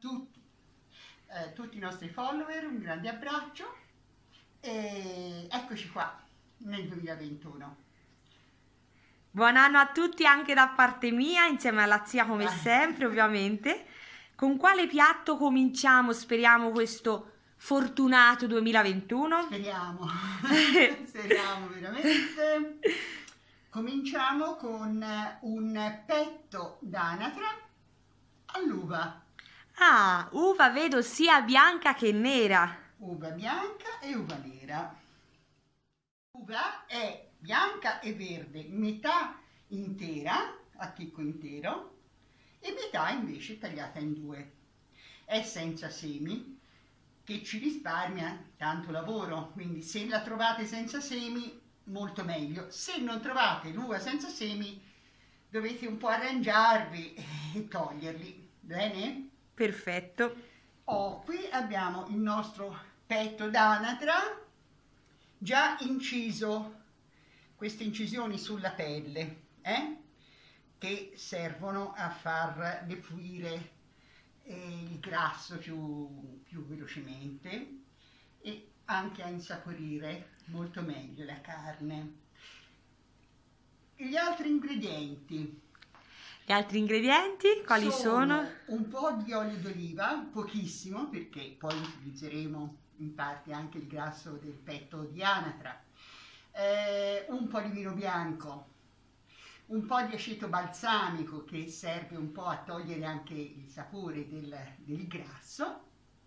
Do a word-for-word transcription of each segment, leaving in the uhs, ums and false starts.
tutti, eh, tutti i nostri follower, un grande abbraccio e eccoci qua nel duemilaventuno. Buon anno a tutti anche da parte mia, insieme alla zia come sempre, ovviamente. Con quale piatto cominciamo, speriamo, questo fortunato duemilaventuno? Speriamo, speriamo veramente. Cominciamo con un petto d'anatra all'uva. Ah, uva vedo sia bianca che nera. Uva bianca e uva nera. L'uva è bianca e verde, metà intera, a chicco intero, e metà invece tagliata in due. È senza semi, che ci risparmia tanto lavoro, quindi se la trovate senza semi, molto meglio. Se non trovate l'uva senza semi, dovete un po' arrangiarvi e toglierli, bene? Perfetto. Oh, qui abbiamo il nostro petto d'anatra già inciso, queste incisioni sulla pelle, eh? Che servono a far defluire eh, il grasso più, più velocemente e anche a insaporire molto meglio la carne. Gli altri ingredienti. Gli altri ingredienti quali sono? sono? Un po' di olio d'oliva, pochissimo, perché poi utilizzeremo in parte anche il grasso del petto di anatra, eh, un po' di vino bianco, un po' di aceto balsamico che serve un po' a togliere anche il sapore del, del grasso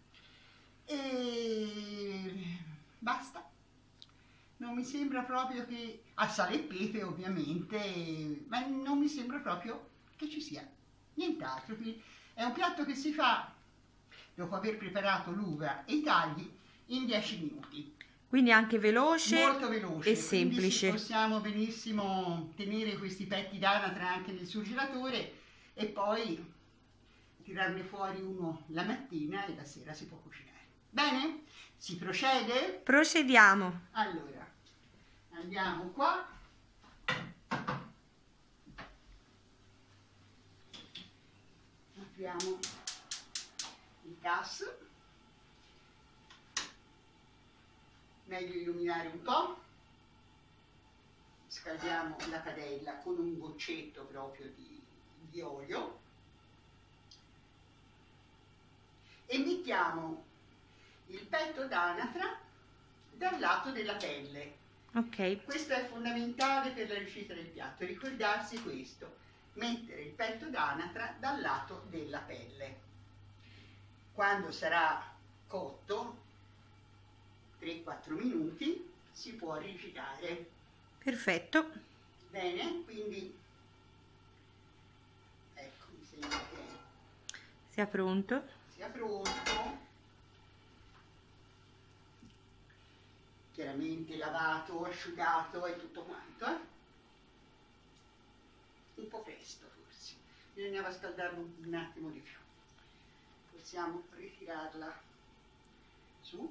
e basta. Non mi sembra proprio che, a sale e pepe ovviamente, ma non mi sembra proprio che ci sia nient'altro. È un piatto che si fa dopo aver preparato l'uva e i tagli in dieci minuti. Quindi anche veloce, molto veloce e semplice. Possiamo benissimo tenere questi petti d'anatra anche nel surgelatore e poi tirarne fuori uno la mattina e la sera si può cucinare. Bene? Si procede? Procediamo. Allora, andiamo qua. Apriamo il gas. Meglio illuminare un po'. Scaldiamo la padella con un goccetto proprio di, di olio e mettiamo il petto d'anatra dal lato della pelle. Ok. Questo è fondamentale per la riuscita del piatto, ricordarsi questo, mettere il petto d'anatra dal lato della pelle. Quando sarà cotto, tre quattro minuti, si può rigirare. Perfetto. Bene, quindi ecco, mi sembra che sia pronto. Sia pronto. Chiaramente lavato, asciugato e tutto quanto, eh? Un po' presto forse, bisognava scaldarlo un attimo di più. Possiamo ritirarla su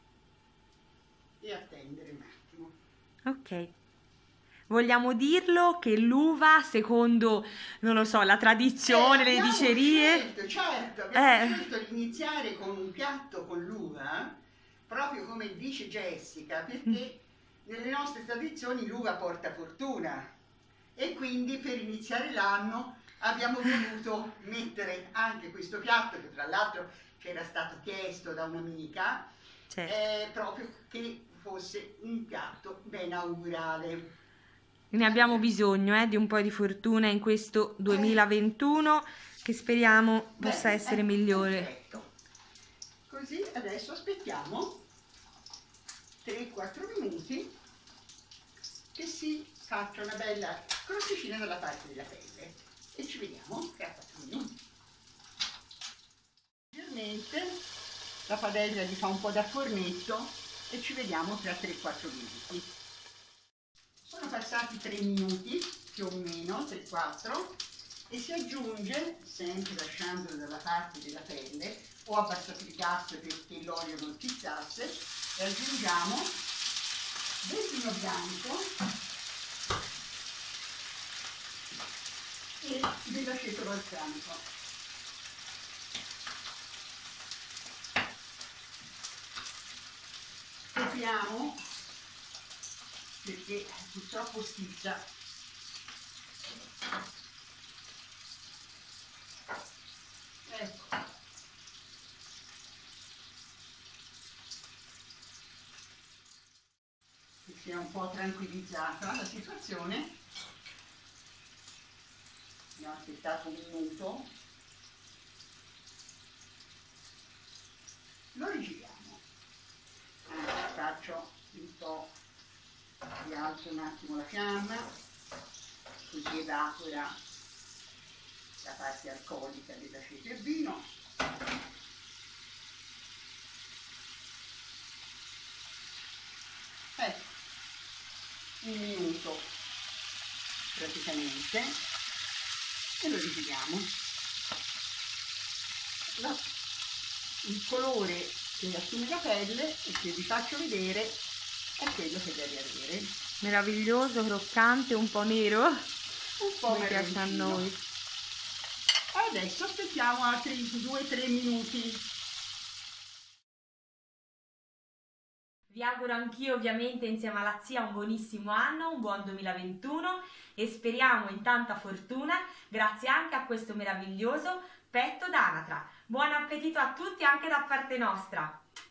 e attendere un attimo. Ok. Vogliamo dirlo che l'uva, secondo, non lo so, la tradizione, eh, le dicerie... Scelto, certo, abbiamo eh. scelto di iniziare con un piatto con l'uva, proprio come dice Jessica, perché nelle nostre tradizioni l'uva porta fortuna e quindi per iniziare l'anno abbiamo voluto mettere anche questo piatto, che tra l'altro ci era stato chiesto da un'amica, Certo. eh, proprio che fosse un piatto ben augurale. Ne abbiamo bisogno eh, di un po' di fortuna in questo duemilaventuno, che speriamo possa Bene, essere ecco, migliore. Perfetto. Così adesso aspettiamo tre quattro minuti che si faccia una bella crosticina dalla parte della pelle e ci vediamo tra quattro minuti. Leggermente la padella gli fa un po' da fornetto e ci vediamo tra tre quattro minuti. Sono passati tre minuti più o meno, tre quattro, e si aggiunge, sempre lasciandolo dalla parte della pelle, ho abbassato il gas perché l'olio non schizzasse, e aggiungiamo del vino bianco e dell'aceto balsamico. apriamo perché purtroppo sticcia. Ecco. Che sia un po' tranquillizzata la situazione. Abbiamo aspettato un minuto. Lo rigiriamo. Ah, faccio un po', rialzo un attimo la fiamma, così evapora la parte alcolica dell'aceto e vino. Ecco, un minuto praticamente, e lo rigiriamo. La, il colore che assume la pelle e che vi faccio vedere è quello che deve avere. Meraviglioso, croccante, un po' nero, Un po' come piace a noi. Adesso aspettiamo altri due tre minuti. Vi auguro anch'io ovviamente insieme alla zia un buonissimo anno, un buon duemilaventuno e speriamo in tanta fortuna grazie anche a questo meraviglioso petto d'anatra. Buon appetito a tutti anche da parte nostra!